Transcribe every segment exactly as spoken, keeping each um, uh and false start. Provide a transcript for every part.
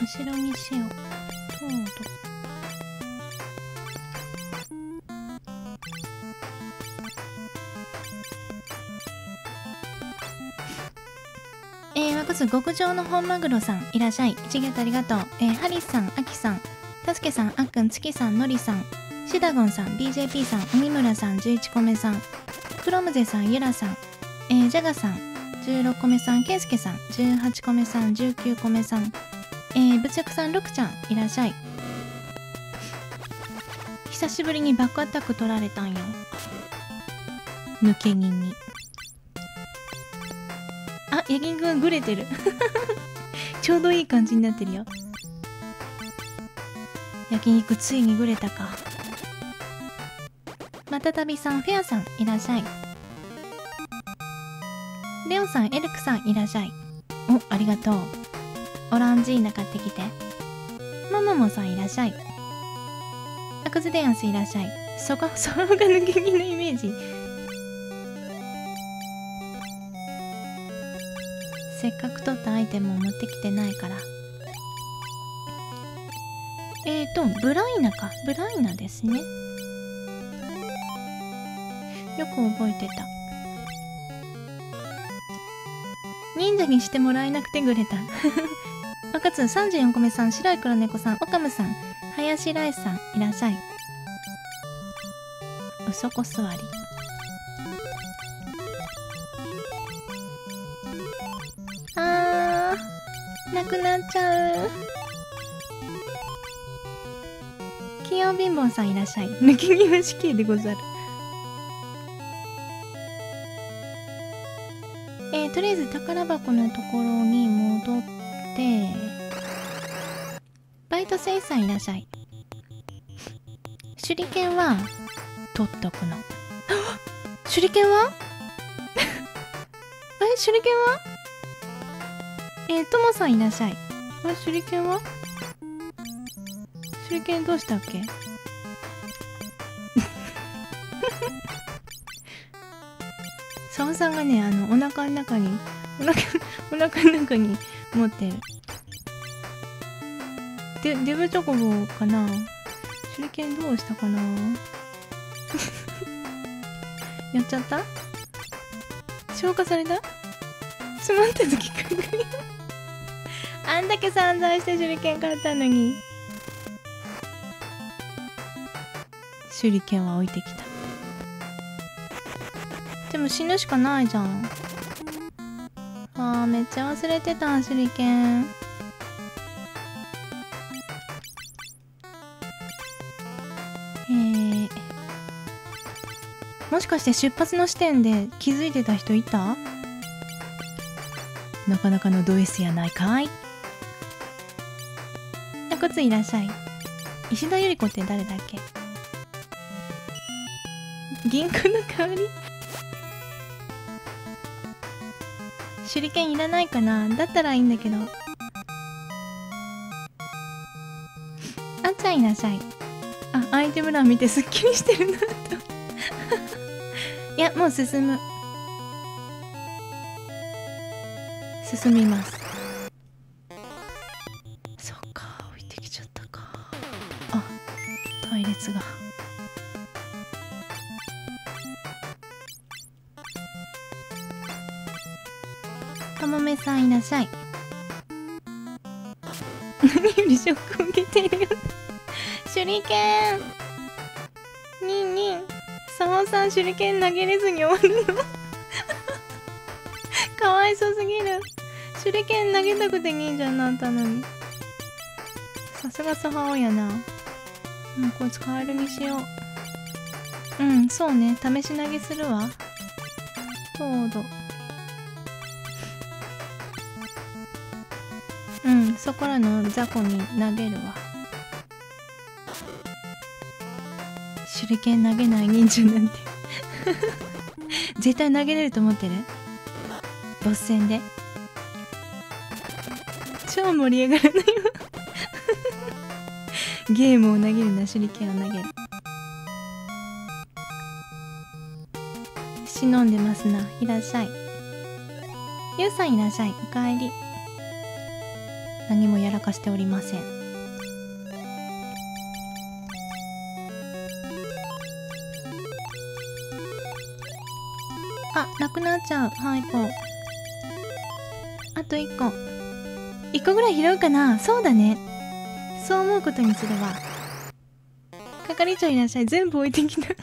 後ろにしよう。とうとえー、わかつ極上の本マグロさんいらっしゃい。一ゲットありがとう。えー、ハリスさん、アキさん、タスケさん、あっくん、月さん、のりさん、シダゴンさん、ビージェーピー さん、海村さん、じゅういちこめさん、クロムゼさん、ユラさん、えー、ジャガさん、じゅうろっこめさん、ケイスケさん、じゅうはちこめさん、じゅうきゅうこめさん、えー、ぶつやくさん、ろくちゃん、いらっしゃい。久しぶりにバックアタック取られたんよ。抜け人に。あ、焼き肉がグレてる。ちょうどいい感じになってるよ。焼肉ついにグレたか。またたびさん、フェアさん、いらっしゃい。レオンさん、エルクさん、いらっしゃい。お、ありがとう。オランジーナ買ってきて。ママモさん、いらっしゃい。アクズデアンス、いらっしゃい。そこ、そこが抜け身のイメージ。せっかく取ったアイテムを持ってきてないから。えーと、ブライナか。ブライナですね。よく覚えてた。忍者にしてもらえなくてグレた。若津さんじゅうよんこめさん、白い黒猫さん、オカムさん、林ライスさん、いらっしゃい。うそこ座り。あー、なくなっちゃう。器用貧乏さんいらっしゃい。抜きには死刑でござる。えー、とりあえず宝箱のところに戻ってバイトセイさんいらっしゃい。手裏剣は取っとくの。手裏剣はえ手裏剣はえー、ともさんいらっしゃい。あれ手裏剣は手裏剣どうしたっけ。サオさんがね、あのお腹の中にお腹お腹の中に持ってる。でデブチョコボかな。手裏剣どうしたかな。やっちゃった。消化された。つまった時かぐり。あんだけ散々して手裏剣買ったのに。手裏剣は置いてきた。でも死ぬしかないじゃん。あー、めっちゃ忘れてた手裏剣。えー、もしかして出発の時点で気づいてた人いた？なかなかのド S やないかい。あ、こついらっしゃい。石田ゆり子って誰だっけ。銀行の代わり。手裏剣いらないかな。だったらいいんだけど。あっちゃんいらっしゃい。あ、アイテム欄見てすっきりしてるなと。いや、もう進む。進みます。そっか、置いてきちゃったか。あ、隊列が。ともめさんいらっしゃい。何よりショックを受けているよ。手裏剣。にんにん。サオさん手裏剣投げれずに終わるの。かわいそすぎる。手裏剣投げたくて忍者になったのに。さすがサハオやな。もうこいつカエルにしよう。うん、そうね。試し投げするわ。どうぞ。うん、そこらの雑魚に投げるわ。手裏剣投げない忍者なんて。絶対投げれると思ってる。ボス戦で超盛り上がらないわ。ゲームを投げるな、手裏剣を投げる。忍んでますな。いらっしゃい。ゆうさんいらっしゃい。おかえり。 何もやらかしておりません。あ、なくなっちゃう。ハイポー。あといっこ。いっこぐらい拾うかな。そうだね。そう思うことにするわ。係長いらっしゃい。全部置いてきた。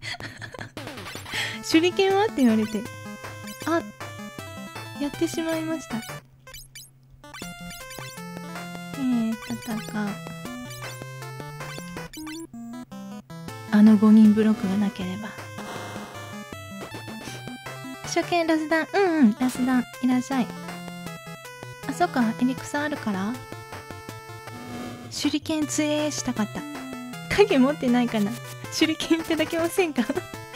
手裏剣はって言われて。あ、やってしまいました。えー、戦う。あのごにんブロックがなければ。初見ラスダン。うんうん、ラスダン。いらっしゃい。あ、そっか。エリクサあるから手裏剣つえしたかった。影持ってないかな。手裏剣いただけませんか？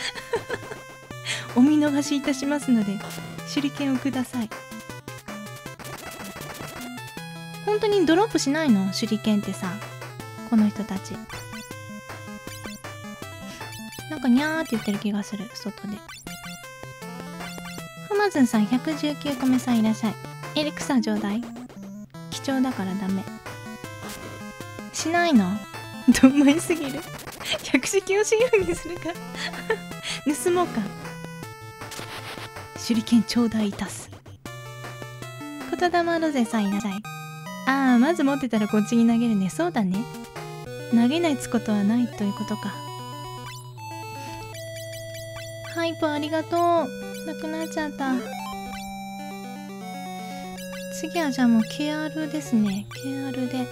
お見逃しいたしますので、手裏剣をください。本当にドロップしないの？手裏剣ってさ、この人たち。なんかニャーって言ってる気がする、外で。ハマズンさんひゃくじゅうきゅうこめさんいらっしゃい。エリクサちょうだい。貴重だからダメ。しないの？どんまいすぎる。百式をしようにするか。盗もうか。手裏剣ちょうだいいたす。言霊ロゼさんいらっしゃい。ああ、まず持ってたらこっちに投げるね。そうだね。投げないつことはないということか。ハイポありがとう。なくなっちゃった。次はじゃあもう ケーアール ですね。ケーアール で。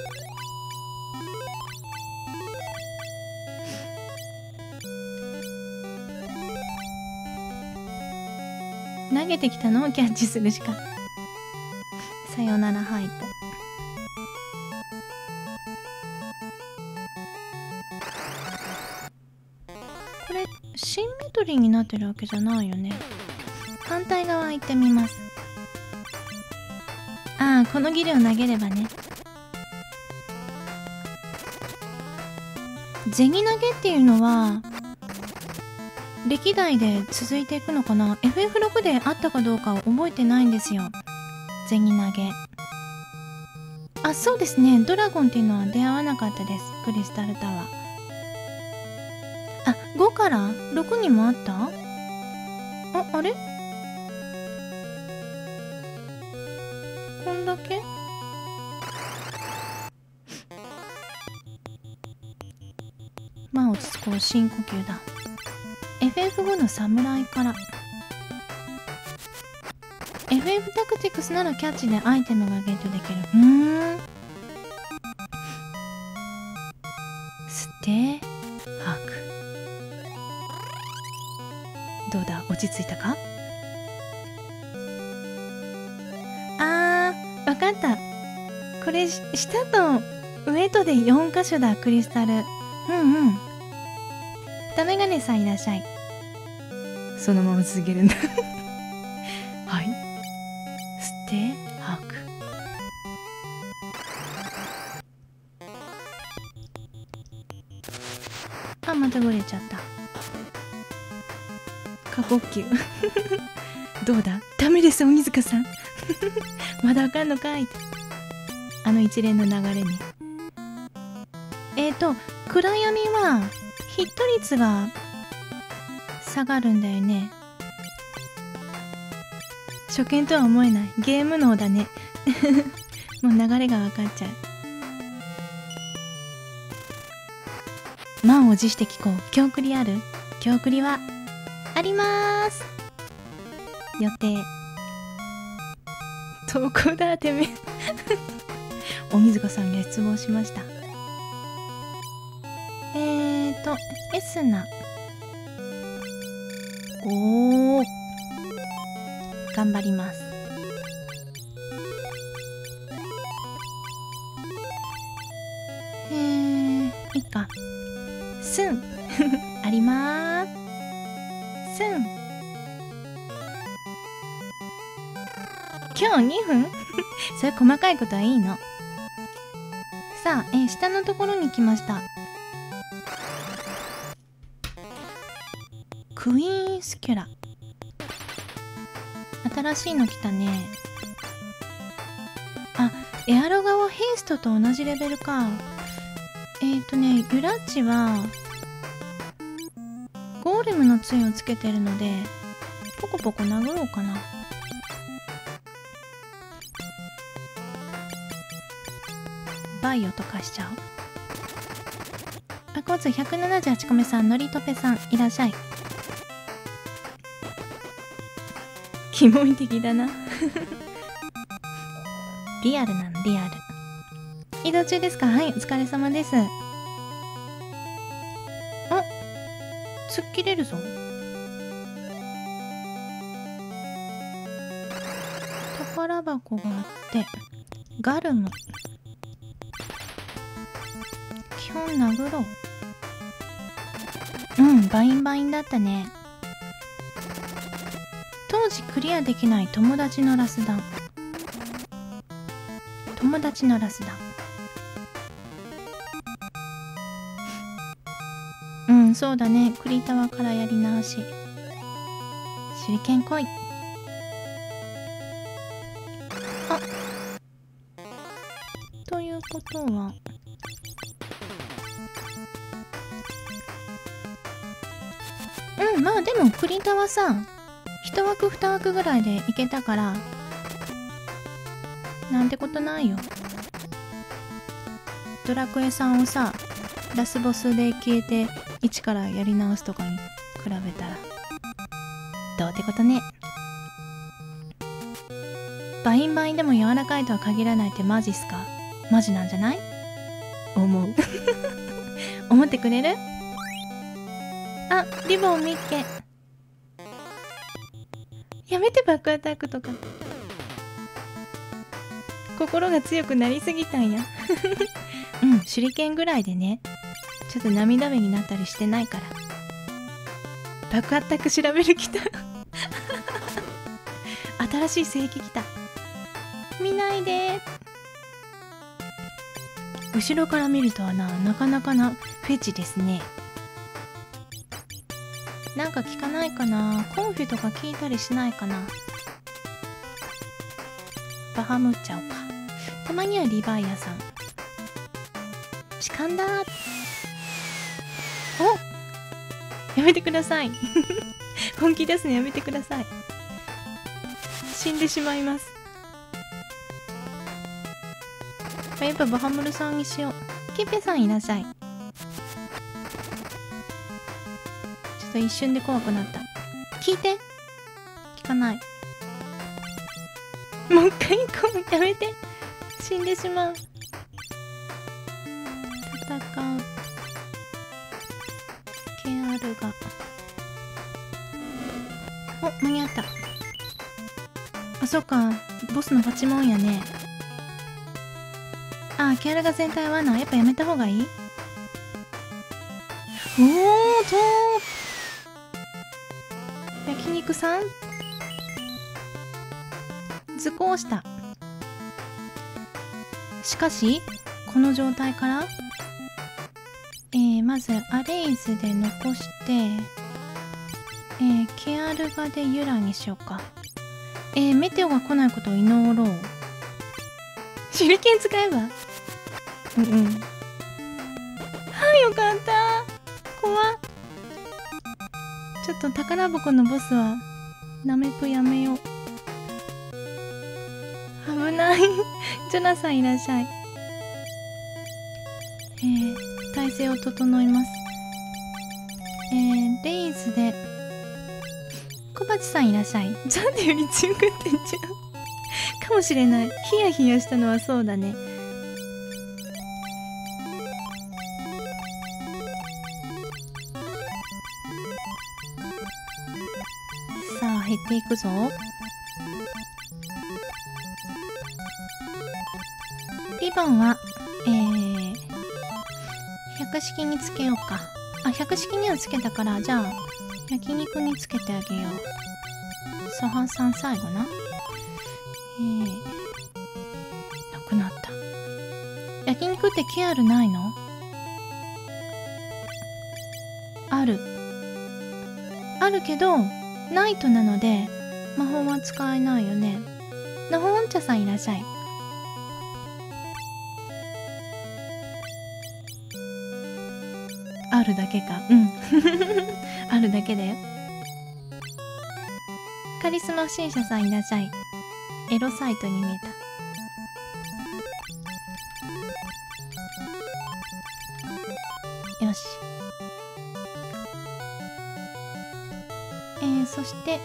投げてきたのをキャッチするしか。さよならハイポ。これシンメトリーになってるわけじゃないよね。反対側行ってみます。ああ、このギルを投げればね。銭投げっていうのは歴代で続いていくのかな。 エフエフろく であったかどうかを覚えてないんですよ。銭投げ。あ、そうですね。ドラゴンっていうのは出会わなかったです。クリスタルタワー。あ、ごからろくにもあった？あ、あれ？こんだけ？まあ落ち着こう。深呼吸だ。エフエフご の侍から。エフエフ タクティクスならキャッチでアイテムがゲットできる。うーん。吸って吐く。どうだ、落ち着いたか？あー、わかった。これ下と上とでよんか所だ。クリスタル。うんうん。ダメガネさんいらっしゃい。そのまま続けるんだ。はい。吸って吐く。あ、また漏れちゃった。過呼吸。どうだ？ダメです、鬼塚さん。まだあかんのかい。あの一連の流れに。えーと、暗闇はヒット率が下がるんだよね。初見とは思えない。ゲーム脳だね。もう流れが分かっちゃう。満を持して聞こう。今日クリある？今日クリはありまーす。予定。投稿だ、てめえ。鬼塚さんが失望しました。えーと、エスナ。おー。頑張ります。えー、いいか。スン。ありまーす。スン。今日にふんそれ細かいことはいいの。さあ、えー、下のところに来ました。クイーンスキュラ。新しいの来たね。あ、 エアロガはヘイストと同じレベルか。えーとね、ユラッチはゴーレムの杖をつけてるのでポコポコ殴ろうかな。バイオとかしちゃう。あ、交通ひゃくななじゅうはちこめさん、のりとぺさん、いらっしゃい。キモい的だなリアルなの、リアル。移動中ですか？はい、お疲れ様です。あ、突っ切れるぞ。宝箱があってガルム、基本殴ろう。うん、バインバインだったね。当時クリアできない友達のラスダン。友達のラスダン。うん、そうだね。クリタワからやり直し。手裏剣来い。あ、ということはうん、まあでもクリタワさ、一枠二枠ぐらいでいけたからなんてことないよ。ドラクエさんをさ、ラスボスで消えて一からやり直すとかに比べたらどうってことね。バインバインでも柔らかいとは限らないってマジっすか？マジなんじゃない？思う思ってくれる？あ、リボンミッケ。やめてバックアタックとか。心が強くなりすぎたんやうん、手裏剣ぐらいでね、ちょっと涙目になったりしてないから。バックアタック調べる来た新しい聖域来た。見ないで。後ろから見るとはな、なかなかなフェチですね。なんか聞かないかな。コンフィとか聞いたりしないかな。バハムっちゃおうか。たまにはリヴァイアさん。痴漢だー。お、やめてください本気出すのやめてください。死んでしまいます。やっぱバハムルさんにしよう。キッペさんいらっしゃい。ちょっと一瞬で怖くなった。聞いて。聞かない。もう一回行こう。やめて。死んでしまう。戦う。ケアルが。お、間に合った。あ、そっか。ボスのパチモンやね。あ、ケアルが全体はな。やっぱやめた方がいい？おー、とー。焼肉さん図工した。しかしこの状態から、えー、まずアレイズで残して、えー、ケアルガでユラにしようか。えー、メテオが来ないことを祈ろう。手裏剣使えば、うんうん、はい、よかった。怖っ。ちょっと宝箱のボスはナメプやめよう。危ないジョナサンいらっしゃい。えー、体勢を整えます。えー、レイズで小鉢さんいらっしゃい。ジャンデより強くってんじゃんかもしれない。ヒヤヒヤしたのはそうだね。さあ減っていくぞ。リボンはえー、百式につけようか。あ、百式にはつけたから、じゃあ焼肉につけてあげよう。ソハンさん最後な。えー、なくなった。焼肉ってケアルないの？ある。あるけどナイトなので魔法は使えないよね。のほんちゃさんいらっしゃい。 あるだけか。うんあるだけだよ。カリスマ不審者さんいらっしゃい。エロサイトに見えた。よし。えー、そして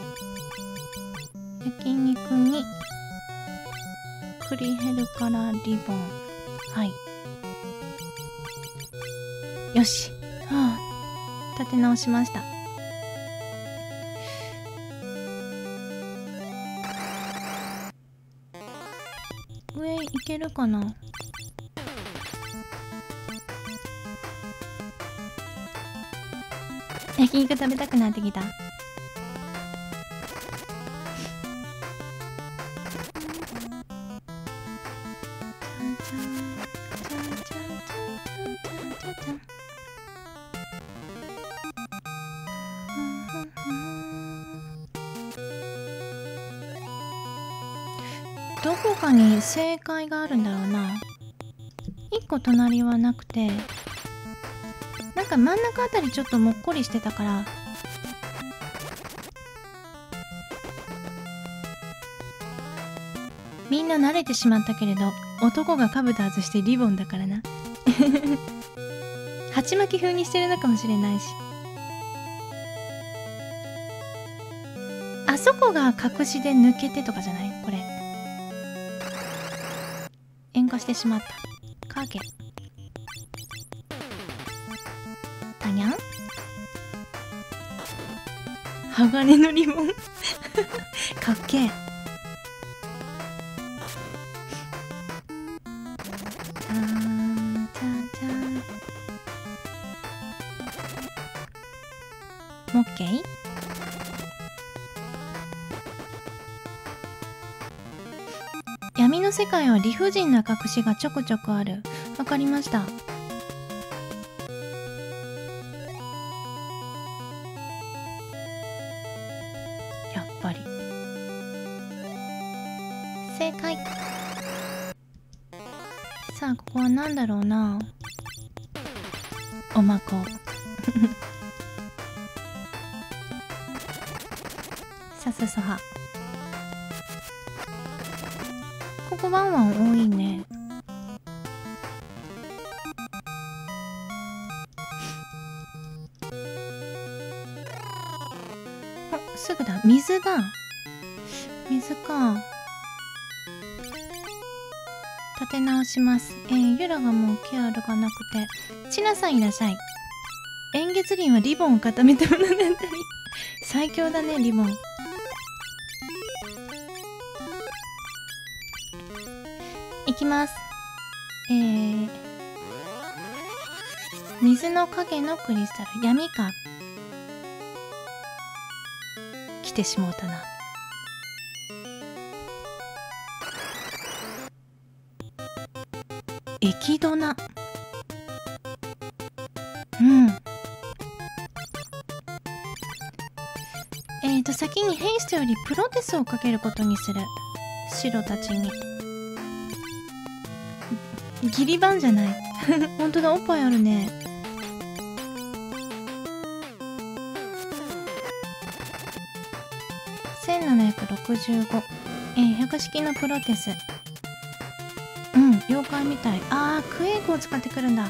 焼肉に栗ヘルからリボン。はい。よし。はあ、立て直しました。上行けるかな。焼肉食べたくなってきた。どこかに正解があるんだろうな。一個隣はなくて、なんか真ん中あたりちょっともっこりしてたから、みんな慣れてしまったけれど、男が兜外してリボンだからな鉢巻き風にしてるのかもしれないし。あそこが隠しで抜けてとかじゃない？これ塩化してしまった。影あにゃん鋼のリボンかっけえ。あーちゃちゃもっけい。闇の世界は理不尽な隠しがちょくちょくある。わかりました。やっぱり正解。さあここは何だろうな。おまこさすそは。ここワンワン多いね。あ、すぐだ。水だ。水か。立て直します。えー、ユラがもうケアルがなくて。チナさんいらっしゃい。円月輪はリボンを固めたものだったり最強だね、リボン。いきます。えー、水の影のクリスタル。闇か。来てしもうたな。液ドナ。うん。えーと、先にヘイストよりプロテスをかけることにする。白たちに。ギリバンじゃないほんとだ、おっぱいあるね。せんななひゃくろくじゅうご。えー、百式のプロテス。うん、妖怪みたい。あー、クエイクを使ってくるんだ。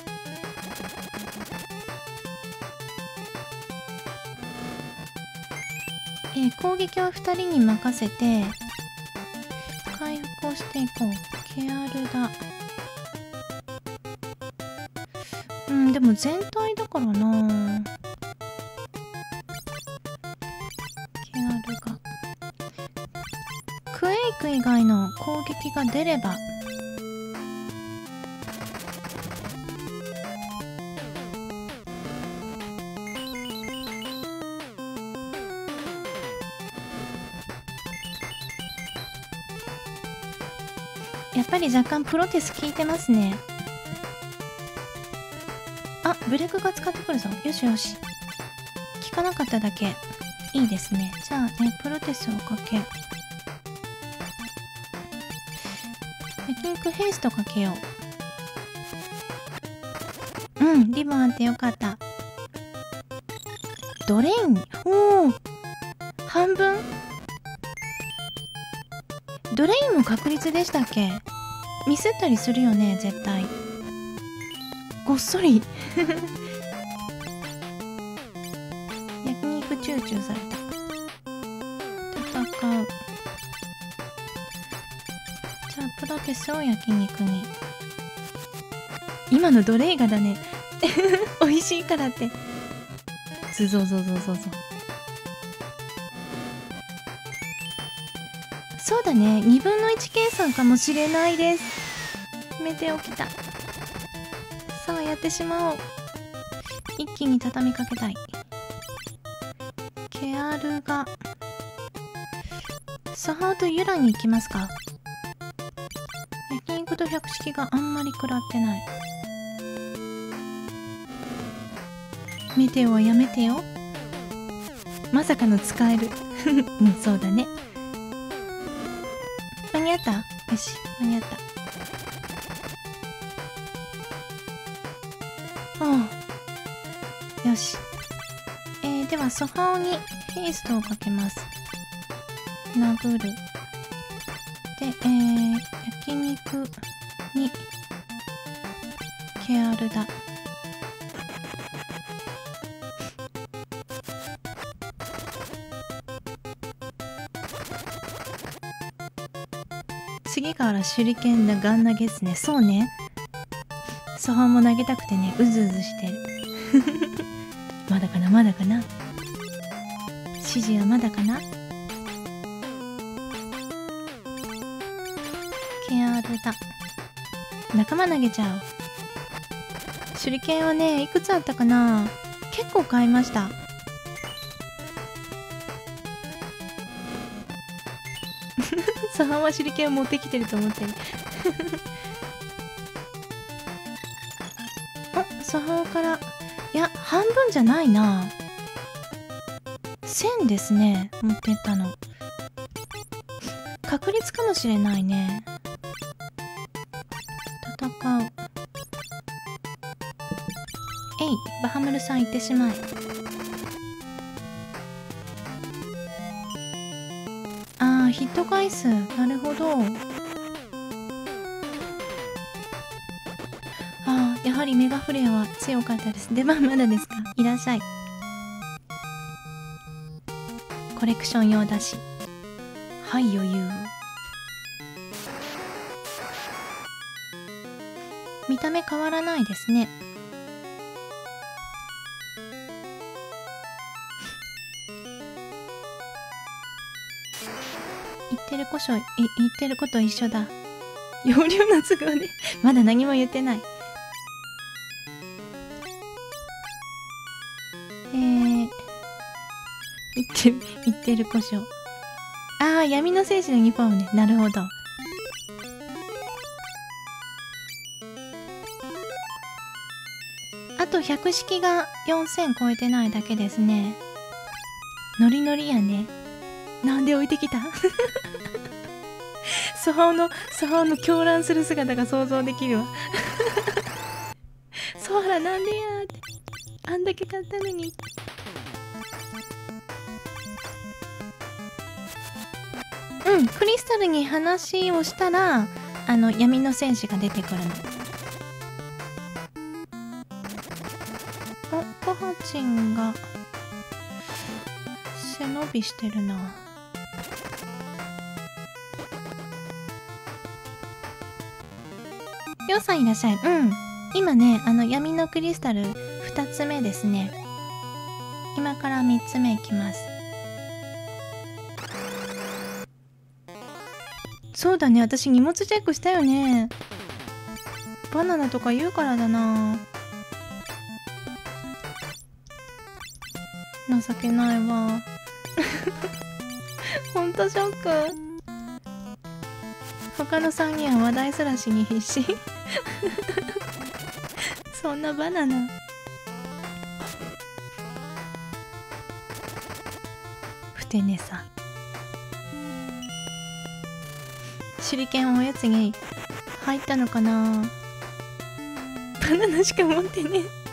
えー、攻撃はふたりに任せて、回復をしていこう。ケアルだ。うん、でも全体だからな。ケアルが。クエイク以外の攻撃が出れば、やっぱり若干プロテス効いてますね。あ、ブレークが使ってくるぞ。よしよし。効かなかっただけ。いいですね。じゃあね、プロテスをかけ。焼肉ヘイストかけよう。ううん、リボンあってよかった。ドレイン、おお、半分。ドレインも確率でしたっけ？ミスったりするよね、絶対。ごっそり焼肉チューチューされた。戦う。じゃあプロテスを焼肉に。今のドレイガだね美味しいからって。そうそうそうそうそう。そうだね、にぶんのいち計算かもしれないです。メテオ来た。さあやってしまおう。一気に畳みかけたい。ケアルがサハーとユラに行きますか。焼肉と百式があんまり食らってない。メテオはやめてよ。まさかの使えるうん、そうだね。間に合った？よし、間に合った。ああ、よし。えー、ではソファオにヘイストをかけます。殴る。で、えー、焼肉にケアルだ。次から手裏剣だガン投げっすね。そうね。ソファも投げたくてね、うずうずしてるまだかなまだかな。指示はまだかな。ケアルだ。仲間投げちゃう。手裏剣はね、いくつあったかな。結構買いました。ソファは手裏剣を持ってきてると思ってるあ、ソファから、いや、半分じゃないな。せんですね、持ってったの。確率かもしれないね。戦う。えい、バハムルさん行ってしまえ。ああ、ヒット回数、なるほど。ああ、やはりメガフレアは強かったです。出番まだですか？いらっしゃい。コレクション用だし。はい、余裕。見た目変わらないですね。言ってるこしょ、い言ってること一緒だ。容量の都合でまだ何も言ってない。えー、言ってる言ってるこしょ。ああ、闇の戦士のユニフォームね。なるほど。あと百式がよんせん超えてないだけですね。ノリノリやね。なんで置いてきたソハオのソハオの狂乱する姿が想像できるわソハラなんでやーって、あんだけ買ったのに。うん、クリスタルに話をしたらあの闇の戦士が出てくるの。お、コハチンが背伸びしてるな。りょうさんいらっしゃい。うん、今ね、あの闇のクリスタルふたつめですね。今からみっつめいきます。そうだね、私荷物チェックしたよね。バナナとか言うからだな。情けないわほんとショック。他のさんにんは話題すらしに必死そんなバナナ。ふてねさ。手裏剣おやつに入ったのかな。バナナしか持ってねえ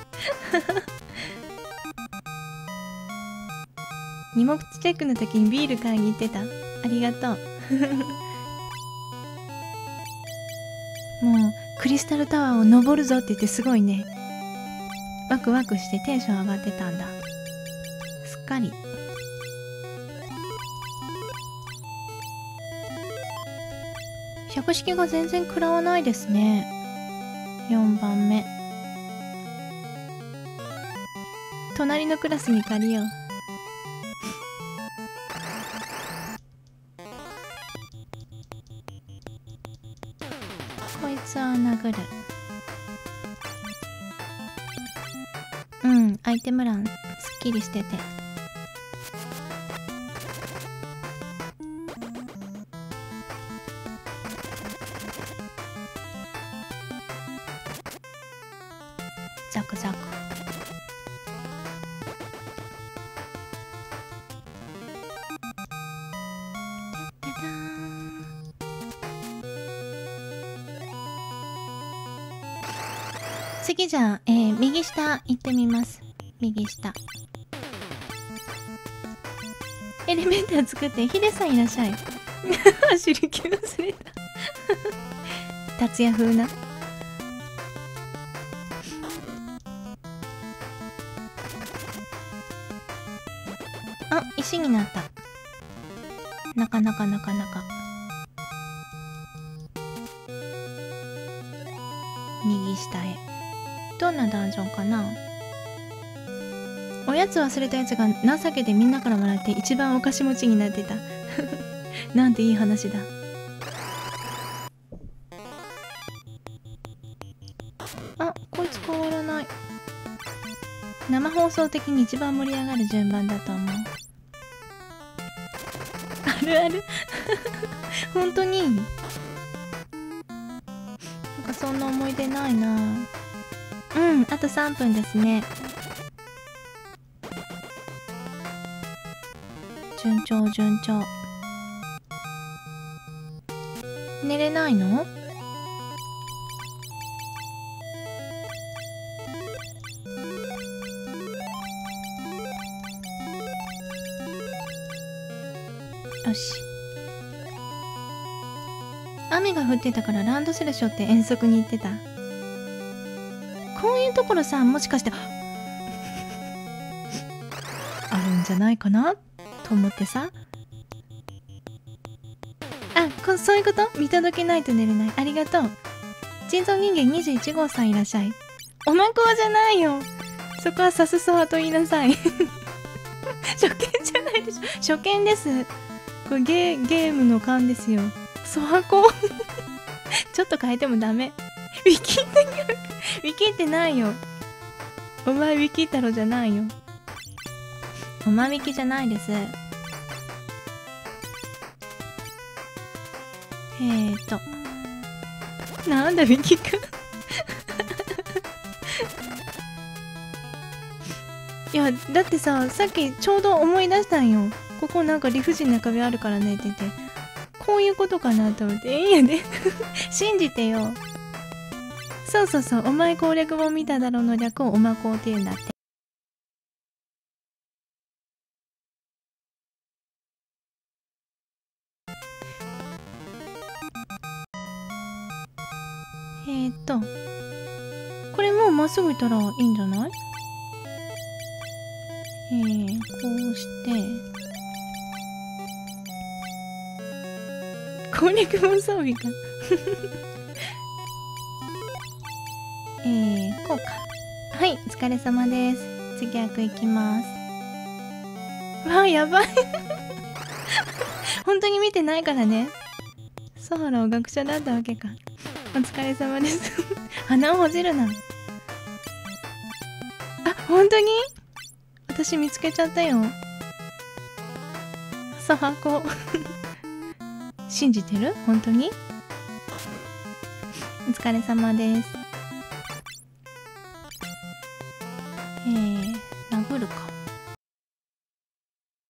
荷物チェックの時にビール買いに行ってた。ありがとう。もうクリスタルタワーを登るぞって言ってすごいね、ワクワクしてテンション上がってたんだ。すっかり。百式が全然食らわないですね。よんばんめ。隣のクラスに借りよう。こいつは殴る。うん、アイテム欄すっきりしてて。ザクザク。次じゃあ、えー、右下行ってみます。右下。エレベーター作って、ヒデさんいらっしゃい。走り気忘れた。達也風な。あ、石になった。なかなかなかなか。右下へ。どんなダンジョンかな。おやつ忘れたやつが情けでみんなからもらって一番お菓子持ちになってた。なんていい話だ。あ、こいつ変わらない。生放送的に一番盛り上がる順番だと思う。あるある。本当になんかそんな思い出ないな。うん、あとさんぷんですね。順調順調。寝れないの？よし。雨が降ってたからランドセル背負って遠足に行ってた。こういうところさ、もしかしてあるんじゃないかなと思ってさ。あ、こそういうこと？見届けないと寝れない。ありがとう。人造人間にじゅういち号さんいらっしゃい。おまこわじゃないよ。そこはさすそわと言いなさい。初見じゃないでしょ。初見です。これゲー、ゲームの勘ですよ。ソハコちょっと変えてもダメ。ウィキってウィキってないよ。お前ウィキ太郎じゃないよ。おまウィキじゃないです。えーとなんだウィキくんいやだってさ、さっきちょうど思い出したんよ。ここなんか理不尽な壁あるからねって言って、こういうことかなと思って。いいやで信じてよ。そうそうそう、お前攻略本見ただろうの略をおまこうって言うんだって。えーっとこれもうまっすぐ行ったらいいんじゃない？えー、こうして攻略本装備かえー、こうか。はい、お疲れ様です。次役いきます。わあ、やばい本当に見てないからね。ソハラは学者だったわけか。お疲れ様です鼻をほじるな。あ、本当に私見つけちゃったよ。ソハコ信じてる？本当に？お疲れ様です。